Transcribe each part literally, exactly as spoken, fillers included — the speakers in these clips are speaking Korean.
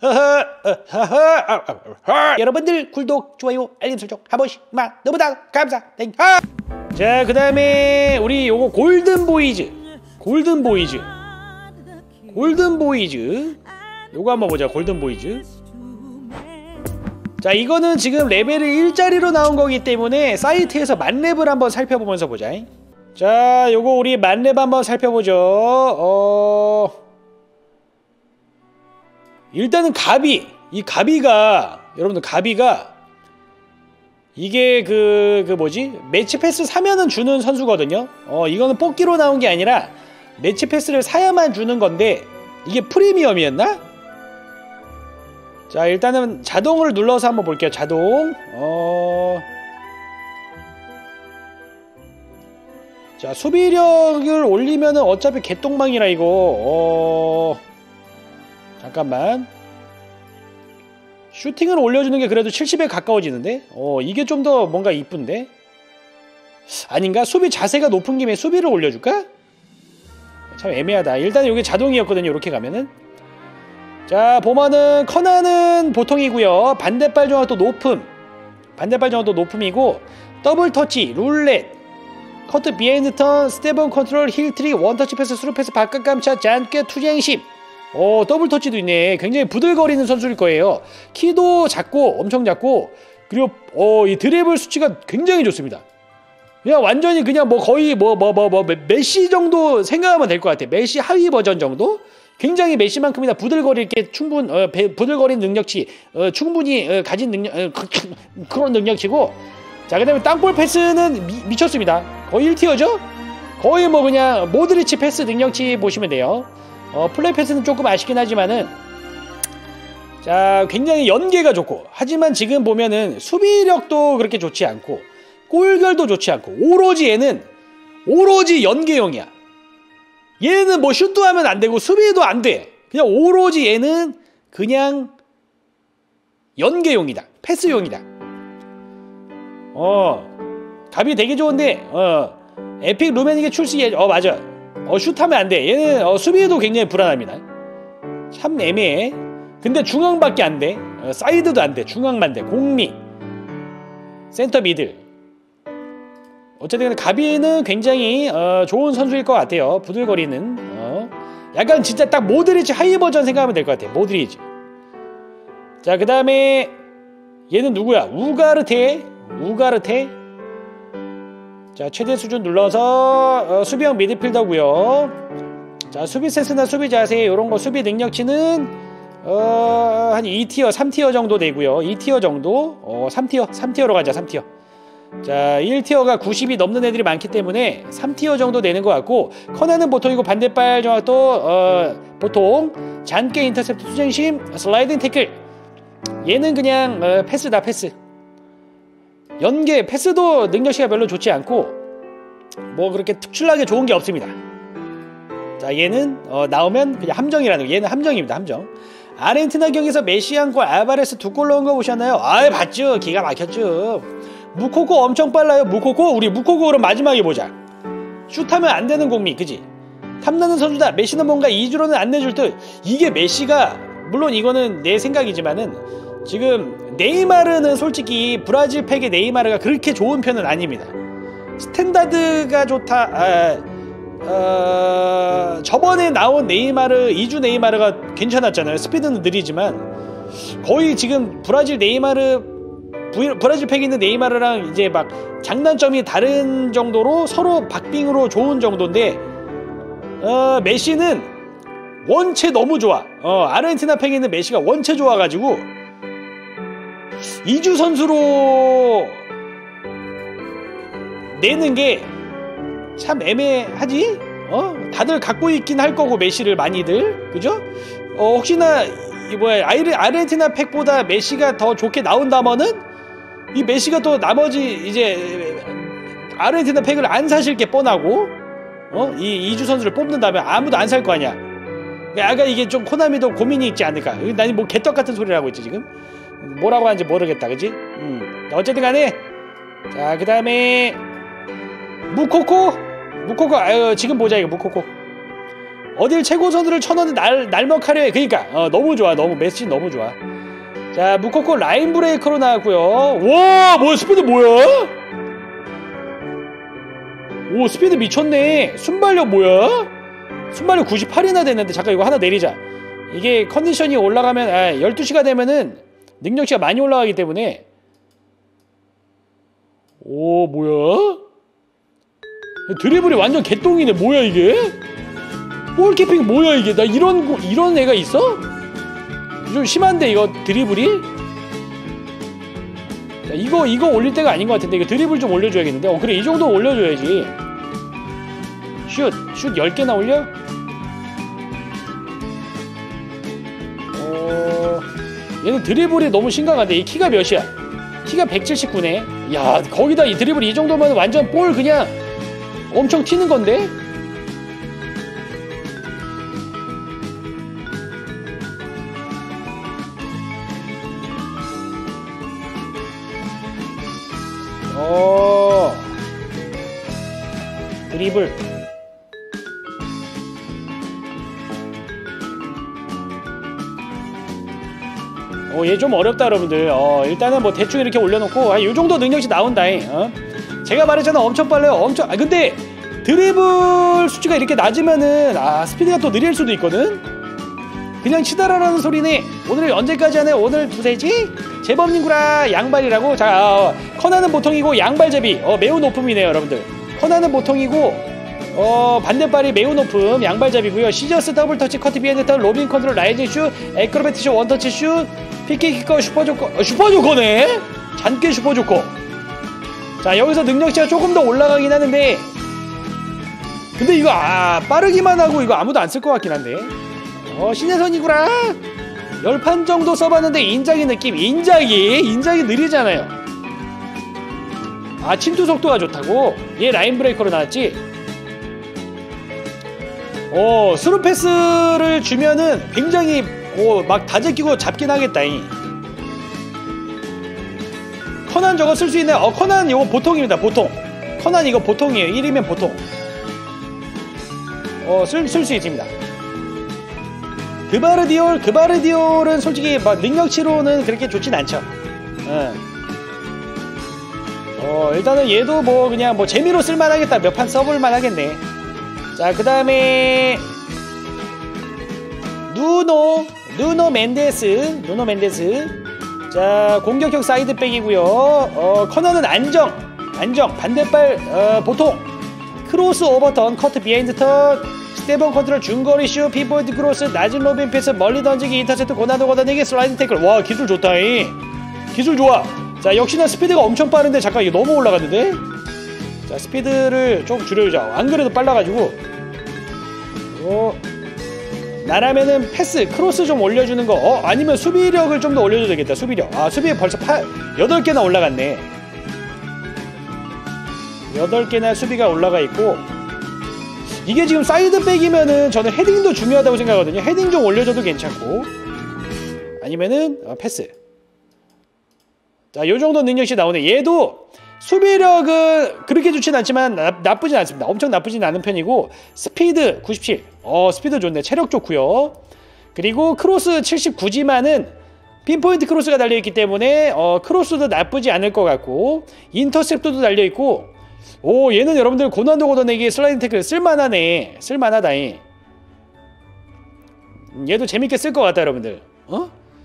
여러분들 구독, 좋아요, 알림 설정 한 번씩만 너무나 감사합니다. 자, 그 다음에 우리 요거 골든보이즈 골든보이즈 골든보이즈 요거 한번 보자. 골든보이즈. 자, 이거는 지금 레벨이 일짜리로 나온 거기 때문에 사이트에서 만렙을 한번 살펴보면서 보자. 자, 요거 우리 만렙 한번 살펴보죠. 어... 일단은 가비, 이 가비가, 여러분들 가비가 이게 그, 그 뭐지? 매치 패스 사면은 주는 선수거든요. 어, 이거는 뽑기로 나온 게 아니라 매치 패스를 사야만 주는 건데 이게 프리미엄이었나? 자, 일단은 자동을 눌러서 한번 볼게요. 자동. 어... 자, 수비력을 올리면은 어차피 개똥망이라 이거. 어... 잠깐만. 슈팅을 올려주는 게 그래도 칠십에 가까워지는데? 어, 이게 좀 더 뭔가 이쁜데? 아닌가? 수비 자세가 높은 김에 수비를 올려줄까? 참 애매하다. 일단 여기 자동이었거든요. 이렇게 가면은. 자, 보면은 커나는 보통이고요. 반대발 정확도 높음. 반대발 정확도 높음이고, 더블 터치, 룰렛, 커트 비하인드 턴, 스텝온 컨트롤, 힐 트릭, 원터치 패스, 스루 패스, 바깥 감차, 잔꾀, 투쟁심. 오, 더블 터치도 있네. 굉장히 부들거리는 선수일 거예요. 키도 작고 엄청 작고, 그리고 어, 이 드리블 수치가 굉장히 좋습니다. 그냥 완전히 그냥 뭐 거의 뭐 뭐 뭐 뭐 메시 정도 생각하면 될 것 같아. 메시 하위 버전 정도? 굉장히 메시만큼이나 부들거릴 게 충분 어, 배, 부들거리는 능력치 어, 충분히 어, 가진 능력 어, 그런 능력치고. 자, 그다음에 땅볼 패스는 미, 미쳤습니다. 거의 일 티어죠? 거의 뭐 그냥 모드리치 패스 능력치 보시면 돼요. 어, 플레이 패스는 조금 아쉽긴 하지만은, 자, 굉장히 연계가 좋고, 하지만 지금 보면은 수비력도 그렇게 좋지 않고 골결도 좋지 않고, 오로지 얘는 오로지 연계형이야. 얘는 뭐 슛도 하면 안 되고 수비도 안 돼. 그냥 오로지 얘는 그냥 연계용이다. 패스용이다. 어, 갑이 되게 좋은데, 어, 에픽 루메닉의 출시, 어, 맞아. 어, 슛하면 안 돼. 얘는 어, 수비에도 굉장히 불안합니다. 참 애매해. 근데 중앙밖에 안 돼. 어, 사이드도 안 돼. 중앙만 돼. 공미, 센터 미들. 어쨌든 가비는 굉장히 어, 좋은 선수일 것 같아요. 부들거리는. 어. 약간 진짜 딱 모드리치 하이 버전 생각하면 될 것 같아. 모드리치. 자, 그 다음에 얘는 누구야? 우가르테. 우가르테. 자, 최대 수준 눌러서 어, 수비형 미드필더고요. 자, 수비 센스나 수비 자세 요런거 수비 능력치는 어, 한 이 티어, 삼 티어 정도 되고요. 이 티어 정도. 어, 삼 티어, 삼 티어로 가자. 삼 티어. 자, 일 티어가 구십이 넘는 애들이 많기 때문에 삼 티어 정도 되는 것 같고, 커나는 보통이고 반대발 정확도 어, 보통, 잔깨 인터셉트 투쟁심, 슬라이딩 태클. 얘는 그냥 어, 패스다. 패스. 연계 패스도 능력치가 별로 좋지 않고 뭐 그렇게 특출나게 좋은 게 없습니다. 자, 얘는 어, 나오면 그냥 함정이라는 거. 얘는 함정입니다. 함정. 아르헨티나 경기에서 메시안과 알바레스 두 골 넣은 거 보셨나요? 아이, 봤죠. 기가 막혔죠. 무코코 엄청 빨라요. 무코코? 우리 무코코 그럼 마지막에 보자. 슛하면 안 되는 공미, 그지? 탐나는 선수다. 메시는 뭔가 이 주로는 안 내줄 듯. 이게 메시가, 물론 이거는 내 생각이지만은 지금 네이마르는 솔직히 브라질 팩의 네이마르가 그렇게 좋은 편은 아닙니다. 스탠다드가 좋다. 아, 어, 저번에 나온 네이마르, 이 주 네이마르가 괜찮았잖아요. 스피드는 느리지만 거의 지금 브라질 네이마르, 브라질 팩에 있는 네이마르랑 이제 막 장단점이 다른 정도로 서로 박빙으로 좋은 정도인데, 어, 메시는 원체 너무 좋아. 어, 아르헨티나 팩에 있는 메시가 원체 좋아가지고 이 주 선수로 내는 게 참 애매하지? 어? 다들 갖고 있긴 할 거고, 메시를 많이들. 그죠? 어, 혹시나 이 뭐야 아이르, 아르헨티나 팩보다 메시가 더 좋게 나온다면은 이 메시가 또 나머지 이제 아르헨티나 팩을 안 사실 게 뻔하고, 어? 이 이 주 선수를 뽑는다면 아무도 안 살 거 아니야. 약간 이게 좀 코나미도 고민이 있지 않을까. 나는 뭐 개떡 같은 소리를 하고 있지 지금. 뭐라고 하는지 모르겠다, 그지? 음. 어쨌든 간에, 자, 그 다음에 무코코? 무코코, 아유, 지금 보자, 이거, 무코코. 어딜 최고 선수를 쳐넣는 날, 날먹하려 해. 그니까 어, 너무 좋아. 너무 메시 너무 좋아. 자 무코코 라인 브레이커로 나왔고요. 와 뭐야 스피드 뭐야? 오 스피드 미쳤네. 순발력 뭐야? 순발력 구십팔이나 됐는데 잠깐 이거 하나 내리자. 이게 컨디션이 올라가면 아, 열두 시가 되면은 능력치가 많이 올라가기 때문에. 오 뭐야? 드리블이 완전 개똥이네. 뭐야 이게? 볼키핑 뭐야 이게? 나 이런 이런 애가 있어? 좀 심한데 이거 드리블이? 자, 이거 이거 올릴 때가 아닌 것 같은데 이거 드리블 좀 올려줘야겠는데. 어 그래 이 정도 올려줘야지. 슛! 슛 열 개나 올려? 어... 얘는 드리블이 너무 심각한데 이 키가 몇이야? 키가 백칠십구네. 야 거기다 이 드리블 이 정도면 완전 볼 그냥 엄청 튀는 건데? 어... 드리블 어, 얘 좀 어렵다 여러분들. 어, 일단은 뭐 대충 이렇게 올려놓고 아, 요정도 능력치 나온다잉. 어? 제가 말했잖아 엄청 빨라요. 엄청. 아 근데 드리블 수치가 이렇게 낮으면은 아 스피드가 또 느릴 수도 있거든. 그냥 치다라라는 소리네. 오늘 언제까지 하네? 오늘 두세지? 재범님구라 양발이라고. 자 어, 커나는 보통이고 양발제비 어, 매우 높음이네요 여러분들. 커나는 보통이고 어 반대발이 매우 높음 양발잡이고요. 시저스 더블터치 커트 비엔드 턴 로빈 컨트롤 라이징 슛 에크로베티 슛 원터치 슛 피키키커 슈퍼조커 어, 슈퍼조커네. 잔게 슈퍼조커. 자 여기서 능력치가 조금 더 올라가긴 하는데 근데 이거 아 빠르기만 하고 이거 아무도 안 쓸 것 같긴 한데. 어 신혜선이구나. 열 판 정도 써봤는데 인자기 느낌. 인자기 인자기 느리잖아요. 아 침투 속도가 좋다고. 얘 라인 브레이커로 나왔지. 어 스루 패스를 주면은 굉장히 어, 막 다제끼고 잡긴 하겠다잉. 커난 저거 쓸 수 있네. 어 커난 이거 보통입니다. 보통 커난 이거 보통이에요. 일이면 보통 어 쓸 쓸 수 있습니다. 그바르디올 그바르디올은 솔직히 막 능력치로는 그렇게 좋진 않죠. 어. 어 일단은 얘도 뭐 그냥 뭐 재미로 쓸만하겠다. 몇 판 써볼만 하겠네. 자 그 다음에 누노 누노 멘데스 누노 멘데스. 자 공격형 사이드백이고요. 어 커너는 안정 안정 반대발 어, 보통 크로스 오버턴 커트 비하인드 턴 스테번 컨트롤 중거리 슛 피포인트 크로스 낮은 로빈 패스 멀리 던지기 인터셉트 고난도 걷어내기 슬라이드 태클. 와 기술 좋다잉. 기술 좋아. 자 역시나 스피드가 엄청 빠른데 잠깐 이거 너무 올라갔는데. 자 스피드를 좀 줄여주자. 안 그래도 빨라가지고. 어 나라면은 패스 크로스 좀 올려주는 거. 어 아니면 수비력을 좀 더 올려줘도 되겠다. 수비력. 아 수비에 벌써 팔 여덟 개나 올라갔네. 여덟 개나 수비가 올라가 있고. 이게 지금 사이드백이면은 저는 헤딩도 중요하다고 생각하거든요. 헤딩 좀 올려줘도 괜찮고 아니면은 어, 패스. 자 요정도 능력치 나오네. 얘도 수비력은 그렇게 좋진 않지만 나, 나쁘진 않습니다. 엄청 나쁘진 않은 편이고 스피드 구십칠. 어 스피드 좋네. 체력 좋고요. 그리고 크로스 칠십구지만은 핀포인트 크로스가 달려있기 때문에 어 크로스도 나쁘지 않을 것 같고 인터셉트도 달려있고. 오 얘는 여러분들 고난도 걷어내기 슬라이딩 태클 쓸만하네. 쓸만하다잉. 얘도 재밌게 쓸 것 같다 여러분들. 어?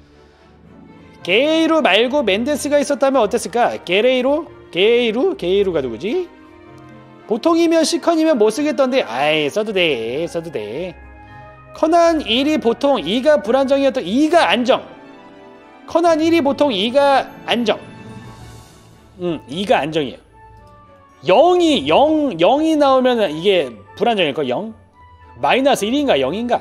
게이루 말고 멘데스가 있었다면 어땠을까? 게레이로? 게이루? 게이루가 누구지? 보통이면 C컨이면 못 쓰겠던데 아이 써도 돼 써도 돼. 커난 일이 보통 이가 불안정이었던 이가 안정. 커난 일이 보통 이가 안정. 응 이가 안정이에요. 영이 영, 영이 나오면 이게 불안정일걸. 영? 마이너스 일인가 영인가?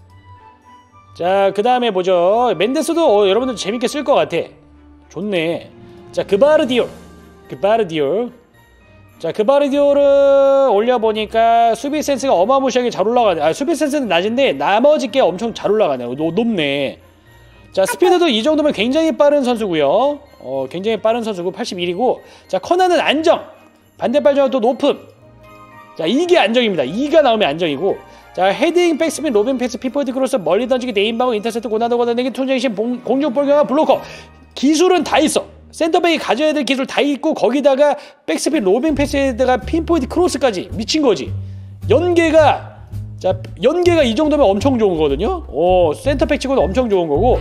자 그 다음에 보죠. 멘데스도 어, 여러분들 재밌게 쓸 것 같아. 좋네. 자 그바르디올 그바르디올. 자 그바르디올을 올려보니까 수비 센스가 어마무시하게 잘 올라가네. 아 수비 센스는 낮은데 나머지 게 엄청 잘 올라가네. 노, 높네. 자 스피드도 이 정도면 굉장히 빠른 선수고요. 어 굉장히 빠른 선수고 팔십일이고. 자 커나는 안정. 반대발 정도 높음. 자 이게 안정입니다. 이가 나오면 안정이고. 자, 헤딩, 백스핀, 로빙 패스, 핀포인트 크로스, 멀리 던지기, 네임방어, 인터셉트, 고난도 걷어내기, 투쟁신, 공중볼경화, 블로커. 기술은 다 있어. 센터백이 가져야 될 기술 다 있고, 거기다가 백스핀, 로빙 패스에다가 핀포인트 크로스까지 미친 거지. 연계가, 자, 연계가 이 정도면 엄청 좋은 거거든요. 어, 센터백 치고는 엄청 좋은 거고.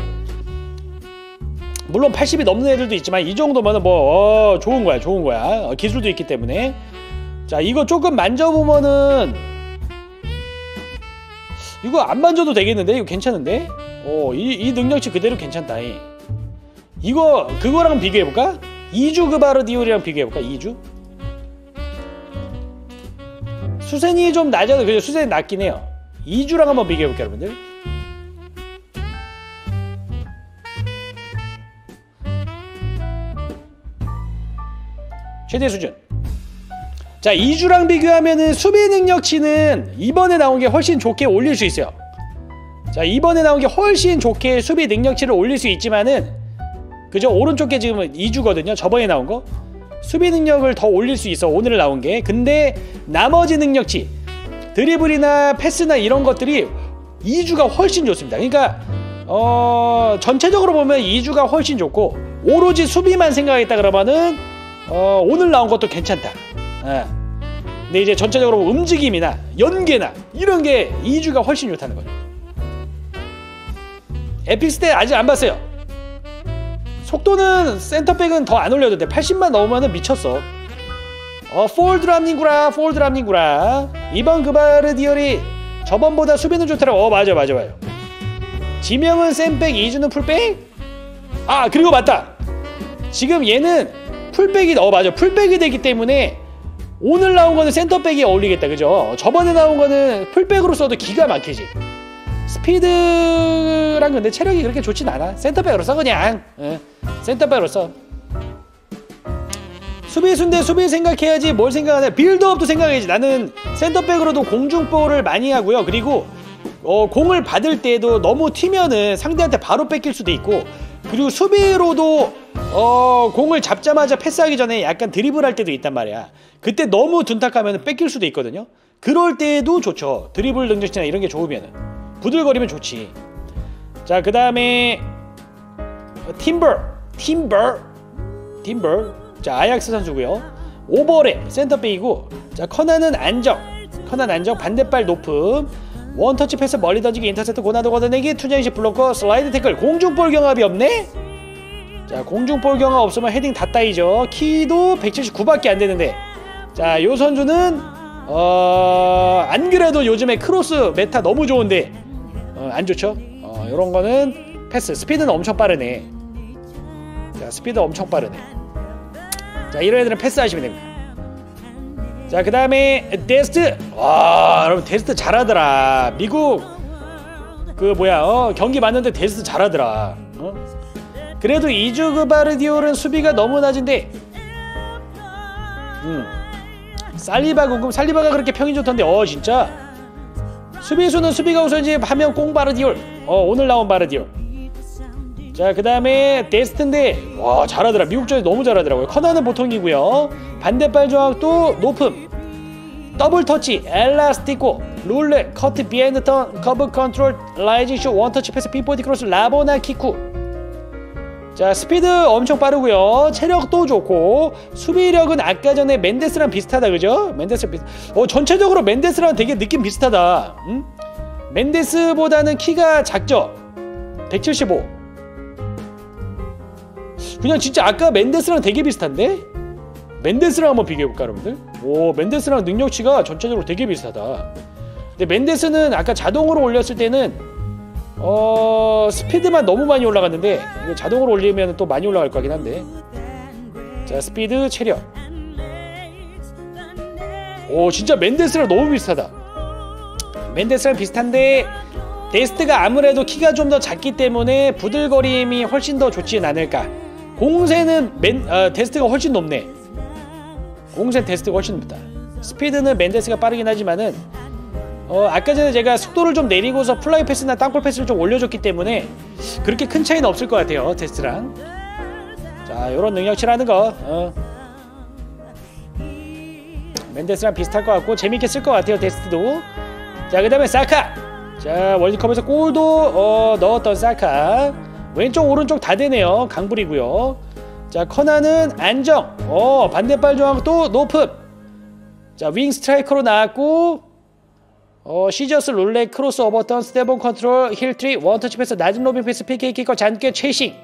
물론 팔십이 넘는 애들도 있지만 이 정도면은 뭐 어, 좋은 거야, 좋은 거야. 어, 기술도 있기 때문에. 자, 이거 조금 만져보면은 이거 안 만져도 되겠는데? 이거 괜찮은데? 어, 이, 이 능력치 그대로 괜찮다. 이. 이거 그거랑 비교해볼까? 이주 그바르디올이랑 비교해볼까? 이주? 수sen이 좀 낮아도 그죠? 수sen이 낮긴 해요. 이주랑 한번 비교해볼게요, 여러분들. 최대 수준. 자, 이주랑 비교하면은 수비 능력치는 이번에 나온 게 훨씬 좋게 올릴 수 있어요. 자, 이번에 나온 게 훨씬 좋게 수비 능력치를 올릴 수 있지만은, 그죠? 오른쪽 게 지금 이주거든요. 저번에 나온 거. 수비 능력을 더 올릴 수 있어, 오늘 나온 게. 근데 나머지 능력치, 드리블이나 패스나 이런 것들이 이주가 훨씬 좋습니다. 그러니까 어, 전체적으로 보면 이주가 훨씬 좋고, 오로지 수비만 생각했다 그러면은 어, 오늘 나온 것도 괜찮다. 예. 근데 이제 전체적으로 움직임이나 연계나 이런 게 이주가 훨씬 좋다는 거죠. 에픽스탯 아직 안 봤어요. 속도는 센터백은 더 안 올려도 돼. 팔십만 넘으면 미쳤어. 어, 폴드랍닝구라, 폴드랍닝구라. 이번 그바르디올이 저번보다 수비는 좋더라고. 어, 맞아, 맞아, 맞아. 지명은 센백, 이주는 풀백? 아, 그리고 맞다. 지금 얘는 풀백이, 어, 맞아. 풀백이 되기 때문에 오늘 나온 거는 센터백이 어울리겠다, 그죠? 저번에 나온 거는 풀백으로 써도 기가 막히지. 스피드랑 근데 체력이 그렇게 좋진 않아. 센터백으로 써, 그냥. 어, 센터백으로 써. 수비수인데 수비 생각해야지. 뭘 생각하냐. 빌드업도 생각해야지. 나는 센터백으로도 공중볼을 많이 하고요. 그리고 어, 공을 받을 때도 너무 튀면은 상대한테 바로 뺏길 수도 있고, 그리고 수비로도 어, 공을 잡자마자 패스하기 전에 약간 드리블할 때도 있단 말이야. 그때 너무 둔탁하면 뺏길 수도 있거든요. 그럴 때도 좋죠. 드리블 능력치나 이런 게 좋으면은. 부들거리면 좋지. 자, 그 다음에 팀버 팀버 팀버 자, 아약스 선수고요. 오버랩 센터백이고, 자, 커나는 안정, 커난 안정, 반대발 높음, 원터치 패스, 멀리 던지기, 인터셉트, 고난도 걷어내기, 투쟁식 블로커, 슬라이드 태클. 공중볼 경합이 없네? 자, 공중볼 경합 없으면 헤딩 다 따이죠. 키도 백칠십구밖에 안 되는데, 자, 요 선수는 어... 안 그래도 요즘에 크로스 메타 너무 좋은데 어, 안 좋죠? 어, 요런 거는 패스. 스피드는 엄청 빠르네. 자, 스피드 엄청 빠르네. 자, 이런 애들은 패스하시면 됩니다. 자, 그 다음에 데스트. 와, 여러분 데스트 잘하더라. 미국 그 뭐야 어, 경기 봤는데 데스트 잘하더라. 어? 그래도 이주 그바르디올은 수비가 너무 낮은데, 음. 살리바 궁금. 살리바가 그렇게 평이 좋던데, 어 진짜 수비수는 수비가 우선이지 하면 꽁바르디올. 어, 오늘 나온 바르디올. 자, 그 다음에 데스트인데 와, 잘하더라. 미국전에 너무 잘하더라고요. 커나는 보통이고요. 반대발 정확도 높음, 더블 터치, 엘라스티코, 룰렛, 커트, 비하인드 턴, 커브 컨트롤, 라이징 슛, 원터치 패스, 핀포인트 크로스, 라보나 키쿠. 자, 스피드 엄청 빠르고요. 체력도 좋고, 수비력은 아까 전에 멘데스랑 비슷하다, 그죠? 멘데스 비슷. 어, 전체적으로 멘데스랑 되게 느낌 비슷하다. 응? 멘데스보다는 키가 작죠? 백칠십오. 그냥 진짜 아까 멘데스랑 되게 비슷한데? 멘데스랑 한번 비교해볼까, 여러분들? 오, 멘데스랑 능력치가 전체적으로 되게 비슷하다. 근데 멘데스는 아까 자동으로 올렸을 때는 어... 스피드만 너무 많이 올라갔는데, 이거 자동으로 올리면 또 많이 올라갈 거긴 한데. 자, 스피드, 체력. 오, 진짜 멘데스랑 너무 비슷하다. 멘데스랑 비슷한데 데스트가 아무래도 키가 좀 더 작기 때문에 부들거림이 훨씬 더 좋진 않을까. 공세는 맨, 어, 데스트가 훨씬 높네. 공세 데스트가 훨씬 높다. 스피드는 멘데스가 빠르긴 하지만은 어, 아까 전에 제가 속도를 좀 내리고서 플라이 패스나 땅볼 패스를 좀 올려줬기 때문에 그렇게 큰 차이는 없을 것 같아요, 데스트랑. 자, 요런 능력치라는 거 어. 멘데스랑 비슷할 것 같고 재밌게 쓸 것 같아요, 데스트도. 자, 그 다음에 사카. 자, 월드컵에서 골도 어, 넣었던 사카. 왼쪽 오른쪽 다 되네요. 강불이고요. 자, 커나는 안정. 어, 반대발 조항 또 높음. 자, 윙 스트라이커로 나왔고, 어, 시저스 롤렉 크로스 오버턴 스텝온 컨트롤 힐 트릭 원터치 패스 낮은 로빙 패스 피케이 키커 잔깨 최싱.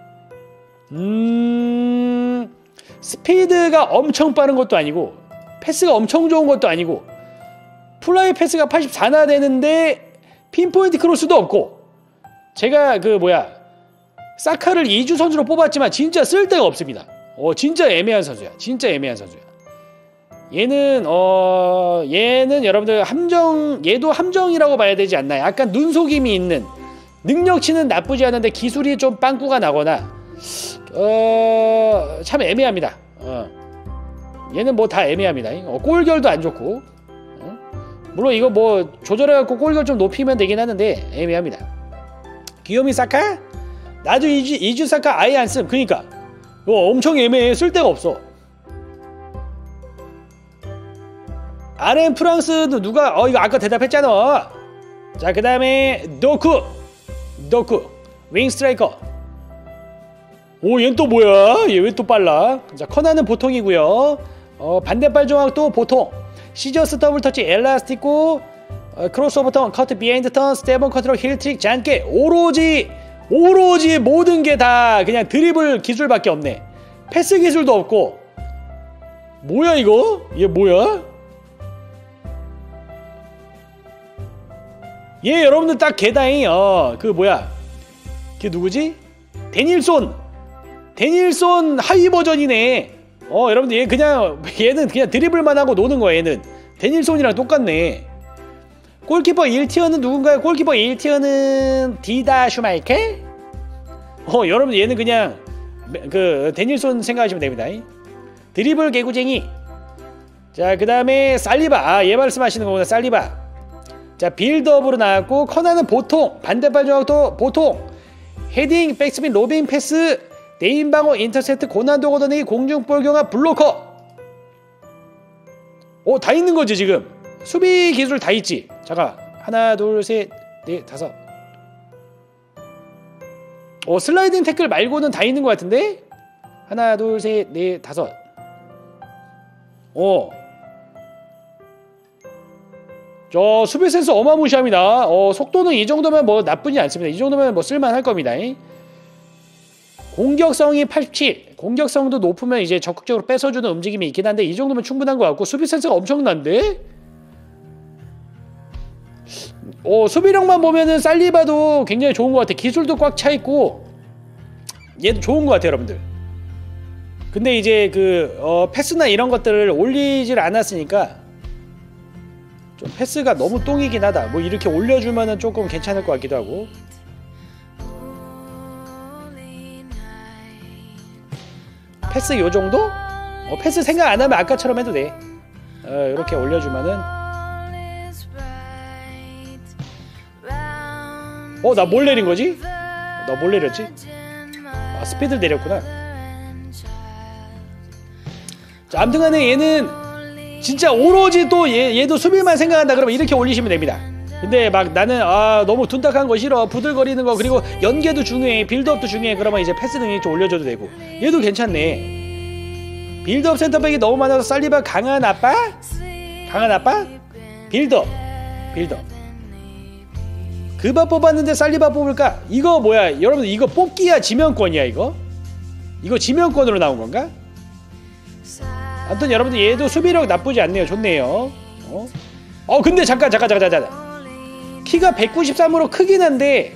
음, 스피드가 엄청 빠른 것도 아니고 패스가 엄청 좋은 것도 아니고 플라이 패스가 팔십사나 되는데 핀포인트 크로스도 없고. 제가 그 뭐야 사카를 이주 선수로 뽑았지만 진짜 쓸데가 없습니다. 어, 진짜 애매한 선수야. 진짜 애매한 선수야. 얘는 어 얘는 여러분들 함정, 얘도 함정이라고 봐야 되지 않나. 약간 눈속임이 있는, 능력치는 나쁘지 않은데 기술이 좀 빵꾸가 나거나 어 참 애매합니다. 어. 얘는 뭐 다 애매합니다. 어, 골결도 안 좋고, 어? 물론 이거 뭐 조절해갖고 골결 좀 높이면 되긴 하는데 애매합니다. 귀요미 사카? 나도 이주, 이주 사카 아예 안 씀. 그니까 어, 엄청 애매해. 쓸데가 없어. 아르헨 프랑스도 누가 어 이거 아까 대답했잖아. 자, 그 다음에 도쿠. 도쿠 윙 스트라이커. 오, 얘는 또 뭐야? 얘 왜 또 빨라? 자, 커나는 보통이고요. 어, 반대발 조항도 보통. 시저스 더블 터치 엘라스티코 어, 크로스오버 턴 커트 비하인드 턴 스텝온 컨트롤 힐 트릭 잔깨. 오로지 오로지 모든 게 다 그냥 드리블 기술밖에 없네. 패스 기술도 없고. 뭐야 이거? 얘 뭐야? 얘 여러분들 딱 개다잉. 어, 그 뭐야, 걔 누구지? 데닐손. 데닐손 하위 버전이네. 어, 여러분들 얘 그냥, 얘는 그냥 드리블만 하고 노는 거야. 얘는 데닐손이랑 똑같네. 골키퍼 일 티어는 누군가요? 골키퍼 일 티어는 디다 슈마이켈? 어, 여러분들 얘는 그냥 그 데닐손 생각하시면 됩니다. 드리블 개구쟁이. 자, 그 다음에 살리바. 아, 얘 말씀하시는 거구나. 살리바. 자, 빌드업으로 나왔고, 커나는 보통, 반대발 조각도 보통, 헤딩, 백스핀, 로빙 패스, 네임방어, 인터셉트, 고난도 걷어내기, 공중볼 경합, 블로커. 오, 다 있는 거지 지금. 수비 기술 다 있지. 잠깐, 하나 둘 셋 넷 다섯. 오, 슬라이딩 태클 말고는 다 있는 것 같은데. 하나 둘 셋 넷 다섯. 오, 저 수비 센스 어마무시합니다. 어, 속도는 이 정도면 뭐 나쁘지 않습니다. 이 정도면 뭐 쓸만할 겁니다. 공격성이 팔십칠. 공격성도 높으면 이제 적극적으로 뺏어주는 움직임이 있긴 한데 이 정도면 충분한 것 같고, 수비 센스가 엄청난데? 어, 수비력만 보면은 살리바도 굉장히 좋은 것 같아. 기술도 꽉 차있고 얘도 좋은 것 같아요 여러분들. 근데 이제 그 어, 패스나 이런 것들을 올리질 않았으니까 좀 패스가 너무 똥이긴 하다. 뭐 이렇게 올려주면은 조금 괜찮을 것 같기도 하고. 패스 요 정도? 어, 패스 생각 안 하면 아까처럼 해도 돼. 어, 이렇게 올려주면은. 어, 나 뭘 내린 거지? 나 뭘 내렸지? 아, 스피드를 내렸구나. 자, 아무튼 간에 얘는 진짜 오로지 또 얘, 얘도 수비만 생각한다 그러면 이렇게 올리시면 됩니다. 근데 막 나는 아 너무 둔탁한 거 싫어, 부들거리는 거, 그리고 연계도 중요해, 빌드업도 중요해, 그러면 이제 패스 능력이 좀 올려줘도 되고. 얘도 괜찮네. 빌드업 센터백이 너무 많아서 살리바 강한 아빠? 강한 아빠? 빌드업 빌드업 그바 뽑았는데 살리바 뽑을까? 이거 뭐야 여러분, 이거 뽑기야 지명권이야? 이거? 이거 지명권으로 나온 건가? 아무튼 여러분들 얘도 수비력 나쁘지 않네요. 좋네요. 어, 어 근데 잠깐 잠깐 잠깐 잠깐 키가 백구십삼으로 크긴 한데,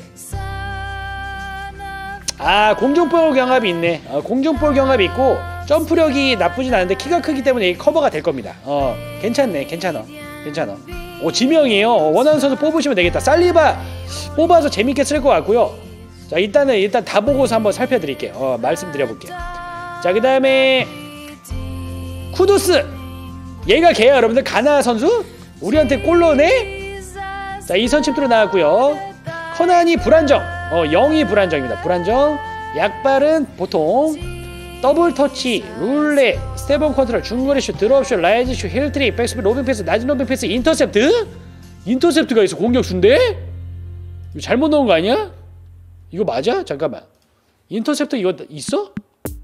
아 공중볼 경합이 있네. 어, 공중볼 경합이 있고 점프력이 나쁘진 않은데 키가 크기 때문에 이게 커버가 될 겁니다. 어, 괜찮네. 괜찮아 괜찮아. 오, 지명이에요. 어, 원하는 선수 뽑으시면 되겠다. 살리바 뽑아서 재밌게 쓸 것 같고요. 자, 일단은 일단 다 보고서 한번 살펴드릴게요. 어, 말씀드려볼게요. 자, 그 다음에 쿠두스. 얘가 걔야 여러분들. 가나 선수? 우리한테 골 넣네? 자, 이 선칩으로 나왔고요. 커난이 불안정. 어, 영이 불안정입니다. 불안정. 약발은 보통. 더블 터치, 룰렛, 스텝온 컨트롤, 중거리 슛, 드롭 슛, 라이즈 슛, 힐 트릭, 백스핀, 로빙 패스, 낮은 로빙 패스, 인터셉트? 인터셉트가 있어. 공격수인데? 이거 잘못 넣은 거 아니야? 이거 맞아? 잠깐만. 인터셉트 이거 있어?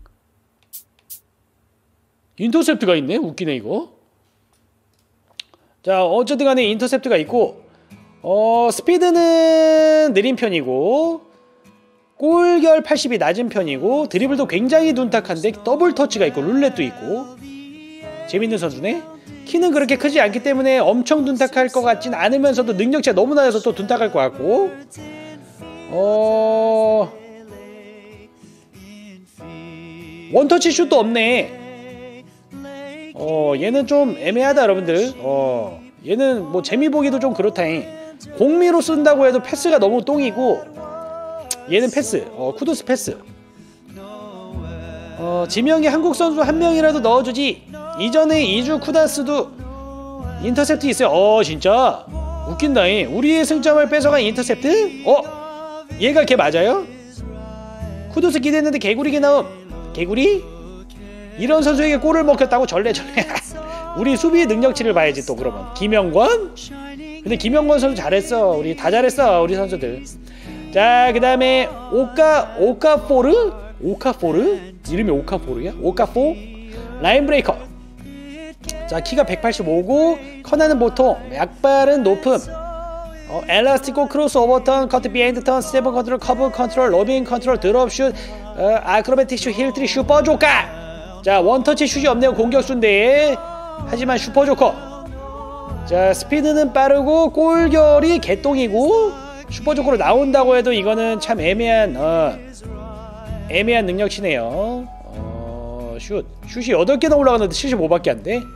인터셉트가 있네? 웃기네 이거. 자 어쨌든 간에 인터셉트가 있고 어 스피드는 느린 편이고 골결 팔십이 낮은 편이고 드리블도 굉장히 둔탁한데 더블 터치가 있고 룰렛도 있고 재밌는 선수네. 키는 그렇게 크지 않기 때문에 엄청 둔탁할 것 같진 않으면서도 능력치가 너무 낮아서 또 둔탁할 것 같고 어... 원터치 슛도 없네. 어 얘는 좀 애매하다 여러분들. 어 얘는 뭐 재미보기도 좀 그렇다잉. 공미로 쓴다고 해도 패스가 너무 똥이고 얘는 패스. 어 쿠두스 패스. 어 지명이 한국 선수 한 명이라도 넣어주지. 이전에 이주 쿠다스도 인터셉트 있어요. 어 진짜 웃긴다잉. 우리의 승점을 뺏어간 인터셉트? 어? 얘가 걔 맞아요? 쿠두스 기대했는데 개구리게 나옴. 개구리? 이런 선수에게 골을 먹혔다고 절레절레. 우리 수비 능력치를 봐야지 또 그러면. 김영권? 근데 김영권 선수 잘했어. 우리 다 잘했어 우리 선수들. 자 그 다음에 오카 오카포르? 오카포르? 이름이 오카포르야? 오카포? 라인 브레이커. 자 키가 백팔십오고 커나는 보통 약발은 높음. 어, 엘라스티코 크로스 오버턴 커트 비하인드 턴 스테븐 컨트롤 커브 컨트롤 로빙 컨트롤 드롭슛 어, 아크로바틱 슛 힐트리 슈퍼조카. 자 원터치 슛이 없네요. 공격수인데 하지만 슈퍼조커. 자 스피드는 빠르고 골결이 개똥이고 슈퍼조커로 나온다고 해도 이거는 참 애매한 어, 애매한 능력치네요. 어, 슛 슛이 여덟 개나 올라갔는데 칠십오밖에 안 돼?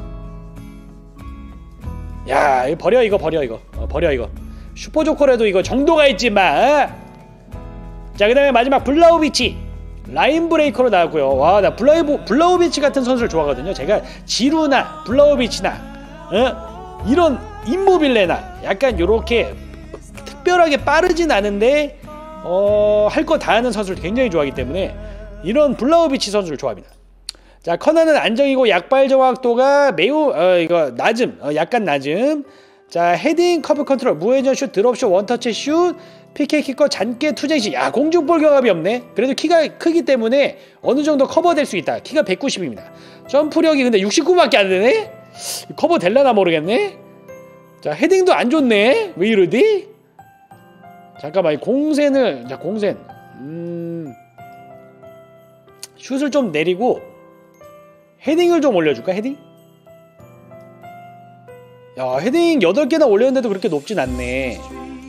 야 이거 버려 이거 버려 이거 어, 버려 이거. 슈퍼조커라도 이거 정도가 있지만. 자 그 다음에 마지막 블라우비치 라인 브레이커로 나왔고요. 와 나 블라우, 블라우비치 같은 선수를 좋아하거든요. 제가 지루나 블라우비치나 어? 이런 임모빌레나 약간 요렇게 특별하게 빠르진 않은데 어, 할 거 다 하는 선수를 굉장히 좋아하기 때문에 이런 블라우비치 선수를 좋아합니다. 자 커나는 안정이고 약발 정확도가 매우 어, 이거 낮음. 어, 약간 낮음. 자 헤딩 커브 컨트롤 무회전 슛 드롭슛 원터치 슛 피케이 키커 잔깨 투쟁시. 야 공중볼 경합이 없네. 그래도 키가 크기 때문에 어느정도 커버될 수 있다. 키가 백구십입니다 점프력이 근데 육십구밖에 안되네. 커버 될라나 모르겠네. 자 헤딩도 안 좋네. 왜 이러지? 잠깐만 공센을 자 공센 음 슛을 좀 내리고 헤딩을 좀 올려줄까? 헤딩? 야 헤딩 여덟 개나 올렸는데도 그렇게 높진 않네.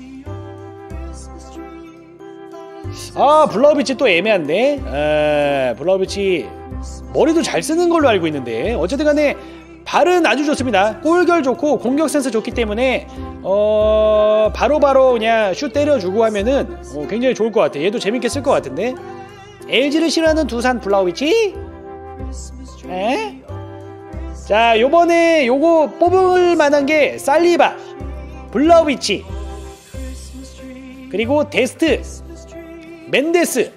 아 블라우비치 또 애매한데. 아, 블라우비치 머리도 잘 쓰는 걸로 알고 있는데 어쨌든 간에 발은 아주 좋습니다. 골결 좋고 공격 센스 좋기 때문에 어 바로바로 바로 그냥 슛 때려주고 하면은 어, 굉장히 좋을 것 같아. 얘도 재밌게 쓸 것 같은데. 엘지를 싫어하는 두산 블라우비치. 에? 자 요번에 요거 뽑을 만한 게 살리바 블라우비치 그리고 데스트 멘데스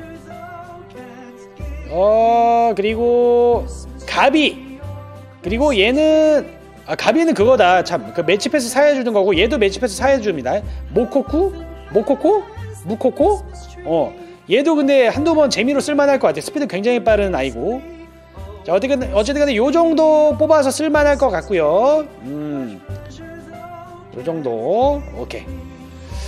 어 그리고 가비 그리고 얘는 아 가비는 그거다 참 그 매치 패스 사해주는 거고 얘도 매치 패스 사해줍니다. 모코쿠? 모코코? 무코코? 어 얘도 근데 한두 번 재미로 쓸만할 것 같아. 스피드 굉장히 빠른 아이고. 자 어쨌든 어쨌든 간에 요 정도 뽑아서 쓸만할 것 같고요. 음, 요 정도 오케이.